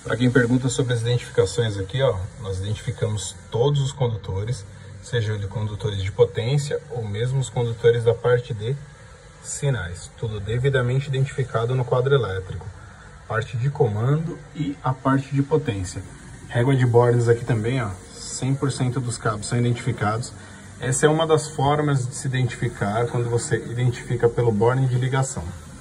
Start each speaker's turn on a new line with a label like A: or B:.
A: Para quem pergunta sobre as identificações aqui, ó, nós identificamos todos os condutores, sejam eles condutores de potência ou mesmo os condutores da parte de sinais. Tudo devidamente identificado no quadro elétrico. Parte de comando e a parte de potência. Régua de bornes aqui também, ó, 100% dos cabos são identificados. Essa é uma das formas de se identificar quando você identifica pelo borne de ligação.